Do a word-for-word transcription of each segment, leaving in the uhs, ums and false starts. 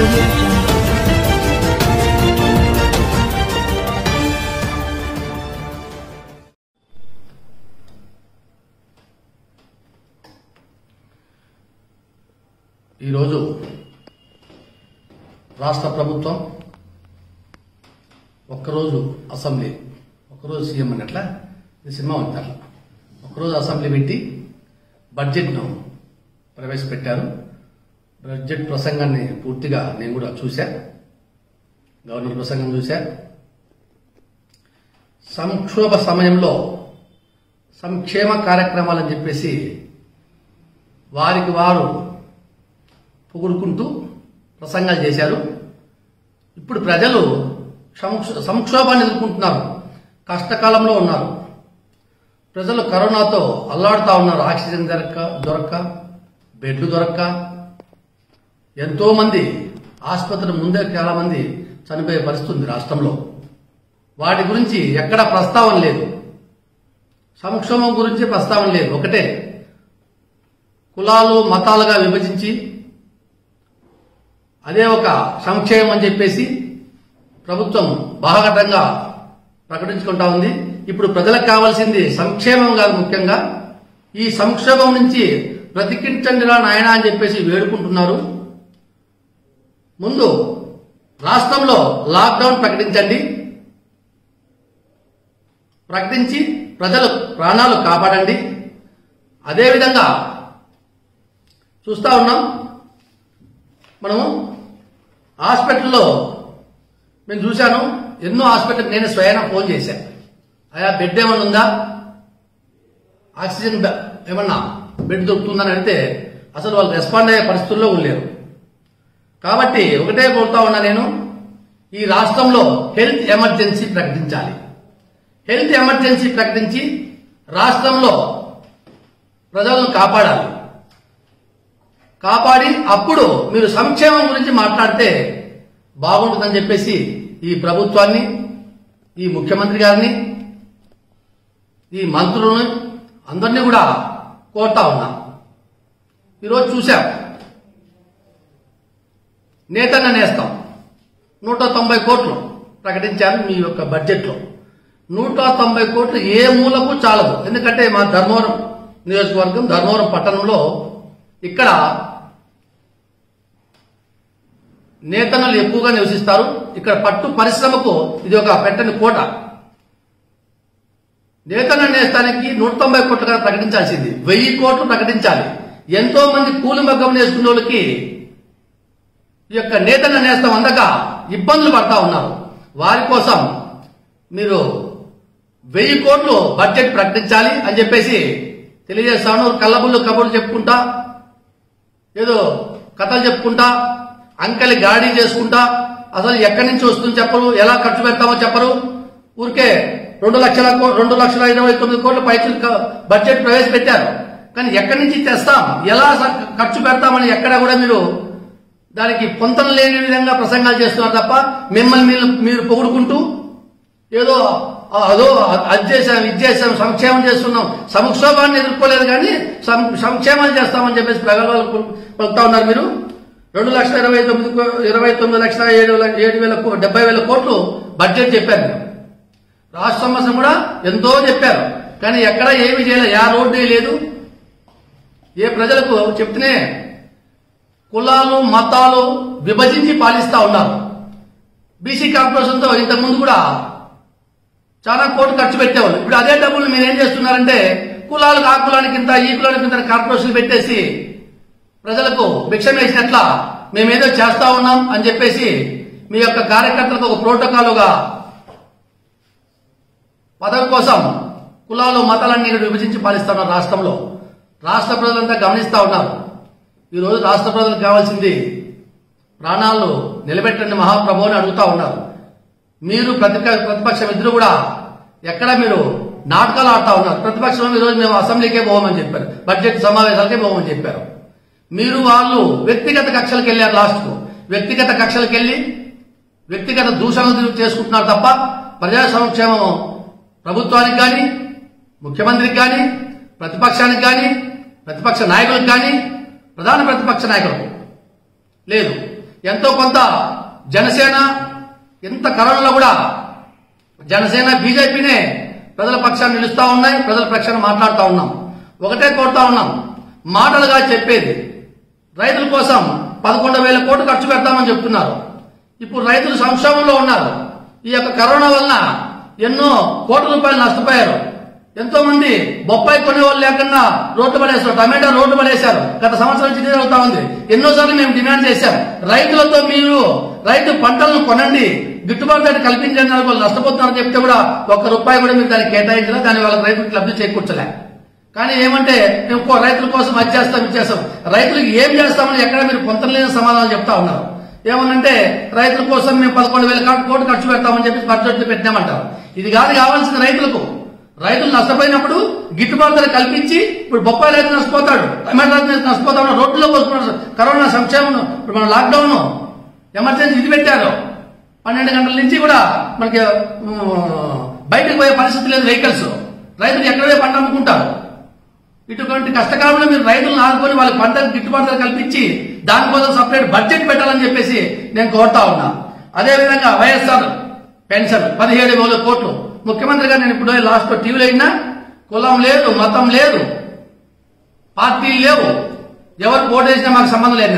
audio jungle. ఈరోజు రాష్ట్ర ప్రభుత్వం ఒక్కరోజు అసెంబ్లీ ఒక్కరోజు సీఎం అన్నట్ల ఇది సినిమా ఉంది. అట్లా ఒక్కరోజు అసెంబ్లీ పెట్టి బడ్జెట్ను ప్రవేశపెట్టారు. బడ్జెట్ ప్రసంగాన్ని పూర్తిగా నేను కూడా చూశా, గవర్నర్ ప్రసంగం చూశా. సంక్షోభ సమయంలో సంక్షేమ కార్యక్రమాలని చెప్పేసి వారికి వారు పొగుడుకుంటూ ప్రసంగాలు చేశారు. ఇప్పుడు ప్రజలు సంక్షోభాన్ని ఎదుర్కొంటున్నారు, కష్టకాలంలో ఉన్నారు. ప్రజలు కరోనాతో అల్లాడుతా ఉన్నారు. ఆక్సిజన్ దొరక్క దొరక్క బెడ్లు దొరక్క ఎంతో మంది ఆసుపత్రి ముందే చాలా మంది చనిపోయే పరిస్థితి ఉంది రాష్ట్రంలో. వాటి గురించి ఎక్కడ ప్రస్తావన లేదు. సంక్షోభం గురించి ప్రస్తావన లేదు. ఒకటే కులాలు మతాలుగా విభజించి అదే ఒక సంక్షేమం అని చెప్పేసి ప్రభుత్వం బాహాటంగా ప్రకటించుకుంటా ఉంది. ఇప్పుడు ప్రజలకు కావాల్సింది సంక్షేమం కాదు, ముఖ్యంగా ఈ సంక్షోభం నుంచి బ్రతికించండిరా నాయన అని చెప్పేసి వేడుకుంటున్నారు. ముందు రాష్ట్రంలో లాక్డౌన్ ప్రకటించండి, ప్రకటించి ప్రజలు ప్రాణాలు కాపాడండి. అదేవిధంగా చూస్తా ఉన్నాం మనము హాస్పిటల్లో, నేను చూశాను ఎన్నో హాస్పిటల్, నేను స్వయాన ఫోన్ చేశాను, అయా బెడ్ ఏమన్నా ఉందా, ఆక్సిజన్ ఏమన్నా బెడ్ దొరుకుతుందని అడిగితే అసలు వాళ్ళు రెస్పాండ్ అయ్యే పరిస్థితుల్లో ఉండలేరు. కాబట్టి ఒకటే కోరుతా ఉన్నా నేను, ఈ రాష్ట్రంలో హెల్త్ ఎమర్జెన్సీ ప్రకటించాలి. హెల్త్ ఎమర్జెన్సీ ప్రకటించి రాష్ట్రంలో ప్రజలను కాపాడాలి. కాపాడి అప్పుడు మీరు సంక్షేమం గురించి మాట్లాడితే బాగుంటుందని చెప్పేసి ఈ ప్రభుత్వాన్ని, ఈ ముఖ్యమంత్రి గారిని, ఈ మంత్రులను అందరినీ కూడా కోరుతా ఉన్నా. ఈరోజు చూశాం నేతన్న నేస్తాం నూట తొంభై కోట్లు ప్రకటించారు మీ యొక్క బడ్జెట్లో. నూట తొంభై కోట్లు ఏ మూలకు చాలదు. ఎందుకంటే మా ధర్మవరం నియోజకవర్గం, ధర్మవరం పట్టణంలో ఇక్కడ నేతన్నలు ఎక్కువగా నివసిస్తారు. ఇక్కడ పట్టు పరిశ్రమకు ఇది ఒక పెట్టని కోట. నేతన్న నేస్తానికి నూట తొంభై కోట్లుగా ప్రకటించాల్సింది వెయ్యి కోట్లు ప్రకటించాలి. ఎంతో మంది కూలి మగ్గం నేసుకున్న వాళ్ళకి ఈ యొక్క నేతన్న నేస్తం అందక ఇబ్బందులు పడతా ఉన్నారు. వారి కోసం మీరు వెయ్యి కోట్లు బడ్జెట్ ప్రకటించాలి అని చెప్పేసి తెలియజేస్తాను. కళ్ళబుల్లు కబుర్లు చెప్పుకుంటా, ఏదో కథలు చెప్పుకుంటా, అంకెలి గాడి చేసుకుంటా, అసలు ఎక్కడి నుంచి వస్తుంది చెప్పరు, ఎలా ఖర్చు పెడతామో చెప్పరు. ఊరికే రెండు లక్షల రెండు లక్షల ఇరవై తొమ్మిది కోట్ల పైసలు బడ్జెట్ ప్రవేశపెట్టారు. కానీ ఎక్కడి నుంచి తెస్తాం, ఎలా ఖర్చు పెడతామని ఎక్కడ కూడా మీరు దానికి పొంతన లేని విధంగా ప్రసంగాలు చేస్తున్నారు తప్ప మిమ్మల్ని మీరు మీరు పొగుడుకుంటూ ఏదో అదో అది చేశాం ఇది చేశాం సంక్షేమం చేస్తున్నాం, సంక్షోభాన్ని ఎదుర్కోలేదు కానీ సంక్షేమాలు చేస్తామని చెప్పేసి ప్రగల్భాలు పలుకుతా ఉన్నారు. మీరు రెండు లక్షల ఇరవై తొమ్మిది ఇరవై తొమ్మిది లక్షల ఏడు ఏడు వేల డెబ్బై వేల కోట్లు బడ్జెట్ చెప్పారు. రాష్ట్ర సమస్య కూడా ఎంతో చెప్పారు, కానీ ఎక్కడ ఏమి చేయలేదు. యా రోడ్డు లేదు. ఏ ప్రజలకు చెప్తేనే కులాలు మతాలు విభజించి పాలిస్తా ఉన్నారు. బీసీ కార్పొరేషన్తో ఇంతకుముందు కూడా చాలా కోట్లు ఖర్చు పెట్టేవాళ్ళు. ఇప్పుడు అదే డబ్బులు మీరు ఏం చేస్తున్నారంటే కులాలకు ఆ కులానికి ఇంత, ఈ కులానికి ఇంత కార్పొరేషన్ పెట్టేసి ప్రజలకు భిక్షం వేసినట్ల మేమేదో చేస్తా ఉన్నాం అని చెప్పేసి మీ యొక్క కార్యకర్తలకు ఒక ప్రోటోకాలుగా పదవి కోసం కులాలు మతాలన్నీ విభజించి పాలిస్తున్నారు రాష్ట్రంలో. రాష్ట్ర ప్రజలంతా గమనిస్తా ఉన్నారు. ఈరోజు రాష్ట్ర ప్రజలకు కావాల్సింది ప్రాణాలు నిలబెట్టండి మహాప్రభు అని అడుగుతా ఉన్నారు. మీరు ప్రతిపక్షం ఇద్దరు కూడా ఎక్కడ మీరు నాటకాలు ఆడుతా ఉన్నారు. ప్రతిపక్షం ఈరోజు మేము అసెంబ్లీకే పోవమని చెప్పారు, బడ్జెట్ సమావేశాలకే పోవమని చెప్పారు. మీరు వాళ్ళు వ్యక్తిగత కక్షలకు వెళ్ళారు. లాస్ట్కు వ్యక్తిగత కక్షలకు వెళ్ళి వ్యక్తిగత దూషణలు చేసుకుంటున్నారు తప్ప ప్రజా సంక్షేమం ప్రభుత్వానికి కానీ, ముఖ్యమంత్రికి కానీ, ప్రతిపక్షానికి కానీ, ప్రతిపక్ష నాయకులకు కానీ, ప్రధాన ప్రతిపక్ష నాయకులకు లేదు. ఎంతో కొంత జనసేన ఎంత కరోనాలో కూడా జనసేన బీజేపీనే ప్రజల పక్షాన్ని నిలుస్తా ఉన్నాయి, ప్రజల పక్షాన్ని మాట్లాడుతూ ఉన్నాం. ఒకటే కోరుతా ఉన్నాం, మాటలుగా చెప్పేది రైతుల కోసం పదకొండు వేల కోట్లు ఖర్చు పెడతామని చెప్తున్నారు. ఇప్పుడు రైతులు సంక్షోభంలో ఉన్నారు. ఈ యొక్క కరోనా వలన ఎన్నో కోట్ల రూపాయలు నష్టపోయారు. ఎంతో మంది బొప్పాయి కొనేవాళ్ళు లేకుండా రోడ్డు పడేశారు, టమాటా రోడ్డు పడేశారు. గత సంవత్సరం నుంచి ఇదే అవుతా ఉంది. ఎన్నోసార్లు మేము డిమాండ్ చేశాం, రైతులతో మీరు రైతు పంటలను కొనండి, గిట్టుబాటు ధర కల్పించండి, వాళ్ళు నష్టపోతున్నారని చెప్తే కూడా ఒక్క రూపాయి కూడా మీరు దాన్ని కేటాయించలే, దాని వాళ్ళ రైతులకు లబ్ధి చేకూర్చలే. కానీ ఏమంటే మేము రైతుల కోసం అది చేస్తాం ఇది చేస్తాం, రైతులకు ఏం చేస్తామని ఎక్కడ మీరు పొంతలేని సమాధానం చెప్తా ఉన్నారు. ఏమనంటే రైతుల కోసం మేము పదకొండు వేల కోట్లు ఖర్చు పెడతామని చెప్పి బడ్జెట్ పెట్టినామంటారు. ఇది కాదు కావాల్సిన రైతులకు. రైతులు నష్టపోయినప్పుడు గిట్టుబాటు ధర కల్పించి, ఇప్పుడు బొప్పాయి రైతు నష్టపోతాడు, టమాటా రైతు నష్టపోతాడు, రోడ్లలో పోతున్నాడు. కరోనా సంక్షేమం, ఇప్పుడు మన లాక్డౌన్ ఎమర్జెన్సీ ఇది పెట్టారు. పన్నెండు గంటల నుంచి కూడా మనకి బయటకు పోయే పరిస్థితి లేదు వెహికల్స్. రైతులు ఎక్కడే పంట అమ్ముకుంటారు. ఇటువంటి కష్టకాలంలో మీరు రైతులను ఆదుకొని వాళ్ళ పంటకు గిట్టుబాటు ధర కల్పించి దానికోసం సపరేట్ బడ్జెట్ పెట్టాలని చెప్పేసి నేను కోరుతా ఉన్నా. అదేవిధంగా వైఎస్ఆర్ పెన్షన్ పదిహేడు వేల కోట్లు ముఖ్యమంత్రి గారు నేను ఇప్పుడు లాస్ట్ టీవీలో అయినా కులం లేదు, మతం లేదు, పార్టీలు లేవు, ఎవరు ఓటు వేసినా మాకు సంబంధం లేదు.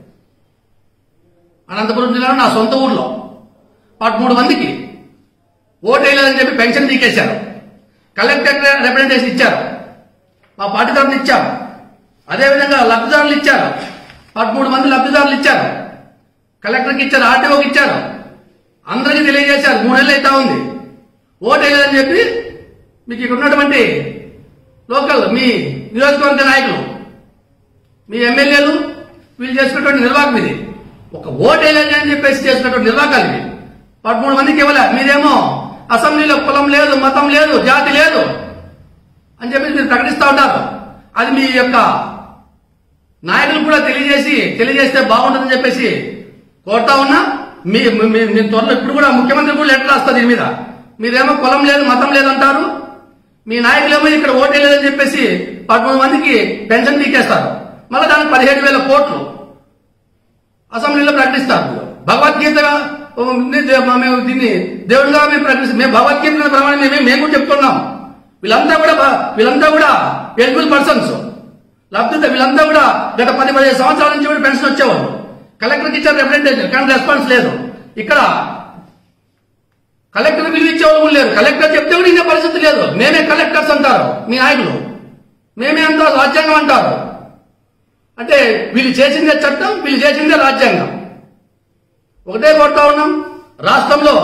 అనంతపురం జిల్లాలో నా సొంత ఊర్లో పదమూడు మందికి ఓటు వేయలేదని చెప్పి పెన్షన్ తీకేశారు. కలెక్టర్ రిప్రజెంటేషన్ ఇచ్చారు, మా పార్టీ తరఫున ఇచ్చారు. అదేవిధంగా లబ్ధిదారులు ఇచ్చారు, పదమూడు మంది లబ్ధిదారులు ఇచ్చారు, కలెక్టర్కి ఇచ్చారు, ఆర్టీఓకి ఇచ్చారు, అందరికీ తెలియజేశారు. మూడేళ్ళు అయితే ఉంది ఓటు వేయలేదని చెప్పి. మీకు ఇక్కడ ఉన్నటువంటి లోకల్ మీ నియోజకవర్గ నాయకులు, మీ ఎమ్మెల్యేలు వీళ్ళు చేసుకున్నటువంటి నిర్వాహకం ఇది. ఒక ఓటు వేయలేదు అని చెప్పేసి చేసుకున్నటువంటి నిర్వాహకాలు ఇవి. పదమూడు మందికి ఇవ్వలే. మీరేమో అసెంబ్లీలో కులం లేదు, మతం లేదు, జాతి లేదు అని చెప్పి మీరు ప్రకటిస్తూ ఉంటారు. అది మీ యొక్క నాయకులు కూడా తెలియజేసి తెలియజేస్తే బాగుంటుందని చెప్పేసి కోరుతా ఉన్నా. మీ మీ త్వరలో ఇప్పుడు కూడా ముఖ్యమంత్రి కూడా లెటర్ రాస్తారు దీని మీద. మీరేమో కులం లేదు, మతం లేదంటారు, మీ నాయకులేమో ఇక్కడ ఓటే లేదని చెప్పేసి పదమూడు మందికి పెన్షన్ తీకేస్తారు. మళ్ళీ దానికి పదిహేడు వేల కోట్లు అసెంబ్లీలో ప్రకటిస్తారు. భగవద్గీత మేము దీన్ని దేవుడిగా మేము ప్రకటిస్తాం. మేము భగవద్గీత ప్రమాణం మేము మేము కూడా చెప్తున్నాం. వీళ్ళంతా కూడా వీళ్ళంతా కూడా ఎలిజిబుల్ పర్సన్స్, లబ్ధిత వీళ్ళంతా కూడా గత పది పదిహేను సంవత్సరాల నుంచి కూడా పెన్షన్ వచ్చేవాళ్ళు. కలెక్టర్కి ఇచ్చారు రిప్రజెంటేషన్, కానీ రెస్పాన్స్ లేదు. ఇక్కడ కలెక్టర్ బిల్లు ఇచ్చేవాళ్ళు లేరు. కలెక్టర్ చెప్తే కూడా ఇదే పరిస్థితి లేదు. మేమే కలెక్టర్స్ అంటారు మీ నాయకులు, మేమే అంటారు రాజ్యాంగం అంటారు. అంటే వీళ్ళు చేసిందే చట్టం, వీళ్ళు చేసిందే రాజ్యాంగం. ఒకటే కోరుతా ఉన్నాం, రాష్ట్రంలో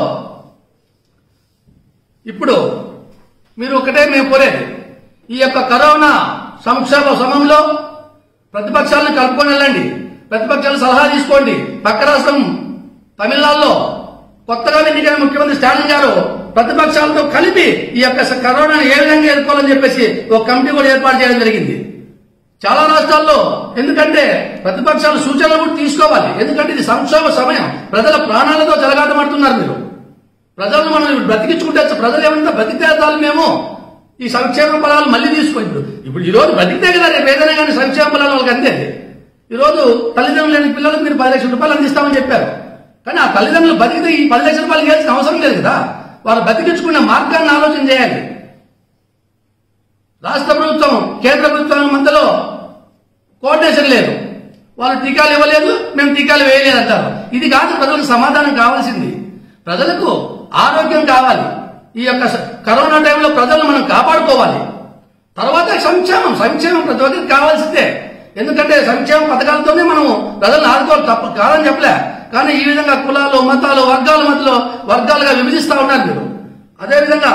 ఇప్పుడు మీరు ఒకటే మేము కోరేది, ఈ యొక్క కరోనా సంక్షోభ సమయంలో ప్రతిపక్షాలను కలుపుకొని వెళ్ళండి, ప్రతిపక్షాలు సలహా తీసుకోండి. పక్క రాష్ట్రం తమిళనాడులో కొత్తగా ఎన్నికైన ముఖ్యమంత్రి స్టాలిన్ గారు ప్రతిపక్షాలతో కలిపి ఈ యొక్క కరోనాను ఏ విధంగా ఎదుర్కోవాలని చెప్పేసి ఒక కమిటీ కూడా ఏర్పాటు చేయడం జరిగింది. చాలా రాష్ట్రాల్లో ఎందుకంటే ప్రతిపక్షాలు సూచనలు కూడా తీసుకోవాలి. ఎందుకంటే ఇది సంక్షోభ సమయం, ప్రజల ప్రాణాలతో చెలగాటమాడుతున్నారు మీరు. ప్రజలను మనం బ్రతికించుకుంటే ప్రజలు ఏమంటే బ్రతికేదాలు మేము ఈ సంక్షేమ ఫలాలు మళ్ళీ తీసుకోండి. ఇప్పుడు ఈ రోజు బ్రతికితే కదా రేపు ఏదైనా కానీ సంక్షేమ ఫలాలు వాళ్ళకి అందేది. ఈ రోజు తల్లిదండ్రులు లేని పిల్లలకు మీరు పది లక్షల రూపాయలు అందిస్తామని చెప్పారు. కానీ ఆ తల్లిదండ్రులు బతికితే ఈ పది లక్షల రూపాయలు ఇవ్వాల్సిన అవసరం లేదు కదా. వారు బతికించుకునే మార్గాన్ని ఆలోచన చేయాలి. రాష్ట్ర ప్రభుత్వం కేంద్ర ప్రభుత్వం మధ్యలో కోఆర్డినేషన్ లేదు. వాళ్ళు టీకాలు ఇవ్వలేదు, మేము టీకాలు వేయలేదు అంటారు. ఇది కాదు ప్రజలకు సమాధానం కావాల్సింది. ప్రజలకు ఆరోగ్యం కావాలి. ఈ యొక్క కరోనా టైంలో ప్రజలను మనం కాపాడుకోవాలి. తర్వాత సంక్షేమం సంక్షేమం ప్రతి ఒక్కరికి కావాల్సిందే. ఎందుకంటే సంక్షేమ పథకాలతోనే మనం ప్రజలను ఆదుకోవాలి, తప్ప కాదని చెప్పలే. కానీ ఈ విధంగా కులాలు, మతాలు, వర్గాల మధ్యలో వర్గాలుగా విభజిస్తా ఉన్నారు మీరు. అదేవిధంగా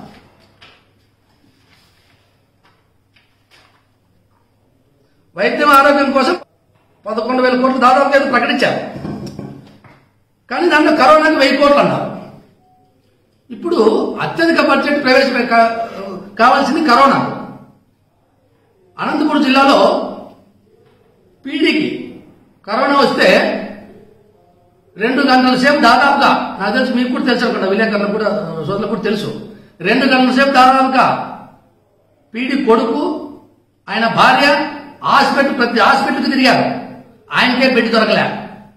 వైద్యం ఆరోగ్యం కోసం పదకొండు వేల కోట్లు దాదాపుగా ఏదో ప్రకటించారు. కానీ దాంట్లో కరోనాకి వెయ్యి కోట్లు అన్నారు. ఇప్పుడు అత్యధిక బడ్జెట్ ప్రవేశపె కావాల్సింది కరోనా. అనంతపురం జిల్లాలో పీడీకి కరోనా వస్తే రెండు గంటల సేపు దాదాపుగా, నాకు తెలుసు మీకు కూడా తెలుసు అనుకుంటా, విలేకరులకు కూడా సోదరులకు కూడా తెలుసు, రెండు గంటల సేపు దాదాపుగా పీడీ కొడుకు ఆయన భార్య హాస్పిటల్ ప్రతి హాస్పిటల్కి తిరిగారు. ఆయనకే పెట్టి దొరకలే.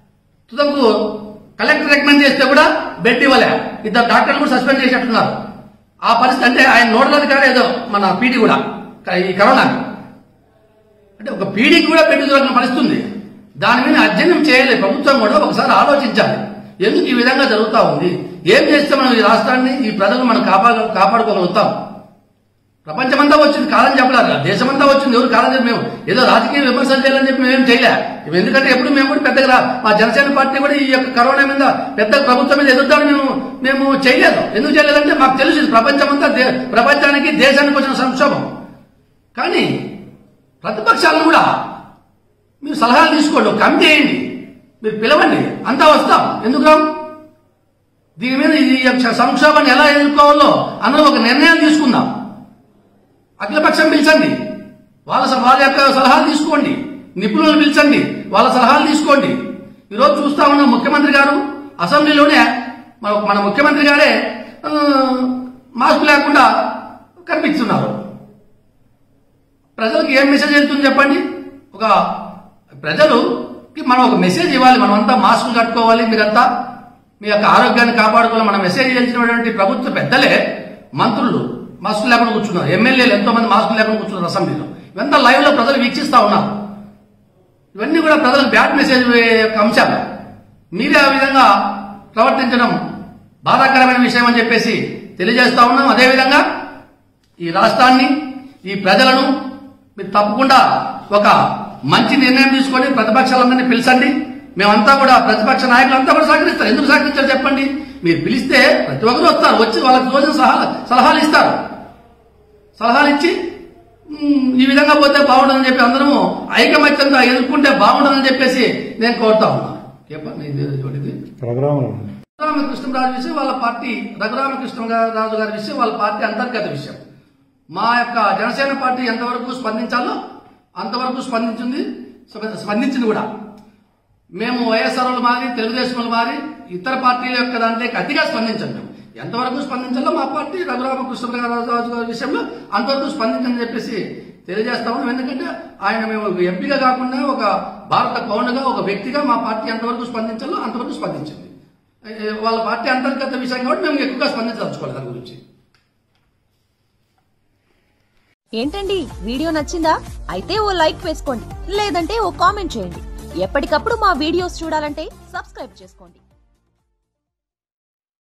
తుదకు కలెక్టర్ రికమెండ్ చేస్తే కూడా బెడ్ ఇవ్వలే, ఇద్దరు డాక్టర్లు కూడా సస్పెండ్ చేసేట్టున్నారు. ఆ పరిస్థితి అంటే ఆయన నోడల్ అధికారి ఏదో మన పీడీ కూడా ఈ కరోనా అంటే ఒక పీడీకి కూడా బెడ్ దొరికిన పరిస్థితి ఉంది. దాని మీద అధ్యయనం చేయలేదు ప్రభుత్వం కూడా ఒకసారి ఆలోచించాలి. ఎందుకు ఈ విధంగా జరుగుతూ ఉంది, ఏం చేస్తే మనం ఈ రాష్ట్రాన్ని ఈ ప్రజలు మనం కాపాడు కాపాడుకోగలుగుతాం. ప్రపంచమంతా వచ్చింది, కాదని చెప్పలేదు, దేశమంతా వచ్చింది, ఎవరు కాదని చెప్పి మేము ఏదో రాజకీయ విమర్శలు చేయాలని చెప్పి మేమేం చేయలే. ఎందుకంటే ఎప్పుడు మేము కూడా పెద్దగా మా జనసేన పార్టీ కూడా ఈ యొక్క కరోనా మీద పెద్ద ప్రభుత్వం మీద ఎదుగుతామని మేము మేము చేయలేదు. ఎందుకు చేయలేదంటే మాకు తెలుసు ప్రపంచమంతా ప్రపంచానికి దేశానికి వచ్చిన సంక్షోభం. కానీ ప్రతిపక్షాలను కూడా మీరు సలహాలు తీసుకోండి, ఒక కమిటీ వేయండి, మీరు పిలవండి, అంతా వస్తాం. ఎందుకు దీని మీద ఈ సంక్షోభాన్ని ఎలా ఎదుర్కోవాలో అందరూ ఒక నిర్ణయం తీసుకుందాం. అఖిలపక్షం పిలిచండి, వాళ్ళ వాళ్ళ యొక్క సలహాలు తీసుకోండి, నిపుణులను పిలిచండి, వాళ్ళ సలహాలు తీసుకోండి. ఈరోజు చూస్తా ఉన్న ముఖ్యమంత్రి గారు అసెంబ్లీలోనే మన ముఖ్యమంత్రి గారే మాస్క్ లేకుండా కనిపిస్తున్నారు. ప్రజలకు ఏం మెసేజ్ వెళ్తుంది చెప్పండి? ఒక ప్రజలుకి మనం ఒక మెసేజ్ ఇవ్వాలి, మనమంతా మాస్కులు కట్టుకోవాలి, మీరంతా మీ యొక్క ఆరోగ్యాన్ని కాపాడుకోవాలి. మన మెసేజ్ ఇచ్చినటువంటి ప్రభుత్వ పెద్దలే మంత్రులు మాస్కులు లేకుండా కూర్చున్నారు, ఎమ్మెల్యేలు ఎంతో మంది మాస్కులు లేకుండా కూర్చున్నారు అసెంబ్లీలో. ఇవంతా లైవ్ లో ప్రజలు వీక్షిస్తా ఉన్నారు. ఇవన్నీ కూడా ప్రజలకు బ్యాడ్ మెసేజ్ యొక్క అంశాలు. మీరే ఆ విధంగా ప్రవర్తించడం బాధాకరమైన విషయం అని చెప్పేసి తెలియజేస్తా ఉన్నాం. అదేవిధంగా ఈ రాష్ట్రాన్ని ఈ ప్రజలను మీరు తప్పకుండా ఒక మంచి నిర్ణయం తీసుకొని ప్రతిపక్షాలందరినీ పిలిచండి. మేమంతా కూడా ప్రతిపక్ష నాయకులంతా కూడా సహకరిస్తారు. ఎందుకు సహకరించారు చెప్పండి? మీరు పిలిస్తే ప్రతి ఒక్కరు వస్తారు, వచ్చి వాళ్ళకి రోజు సలహాలు సలహాలు ఇస్తారు. సలహాలు ఇచ్చి ఈ విధంగా పోతే బాగుంటుందని చెప్పి అందరము ఐకమత్యంగా ఎదుర్కొంటే బాగుంటుందని చెప్పేసి నేను కోరుతా ఉన్నాను. రఘురామకృష్ణరాజు విషయం వాళ్ళ పార్టీ రఘురామకృష్ణరాజు గారి విషయం వాళ్ళ పార్టీ అంతర్గత విషయం. మా యొక్క జనసేన పార్టీ ఎంతవరకు స్పందించాలో అంతవరకు స్పందించింది స్పందించింది కూడా. మేము వైఎస్ఆర్ మారి తెలుగుదేశం మారి ఇతర పార్టీల యొక్క దాంట్లోకి అతిగా స్పందించండి. ఎంతవరకు స్పందించాలో మా పార్టీ రఘురామకృష్ణరాజు గారి విషయంలో అంతవరకు స్పందించని చెప్పేసి తెలియజేస్తా ఉన్నాం. ఎందుకంటే ఆయన మేము ఎంపీగా కాకుండా ఒక భారత పౌరునిగా ఒక వ్యక్తిగా మా పార్టీ ఎంతవరకు స్పందించాలో అంతవరకు స్పందించింది. వాళ్ళ పార్టీ అంతర్గత విషయం కాబట్టి మేము ఎక్కువగా స్పందించదలుచుకోవాలి దాని గురించి. ఏంటండి వీడియో నచ్చిందా? అయితే ఓ లైక్ వేసుకోండి, లేదంటే ఓ కామెంట్ చేయండి. ఎప్పటికప్పుడు మా వీడియోస్ చూడాలంటే సబ్స్క్రైబ్ చేసుకోండి.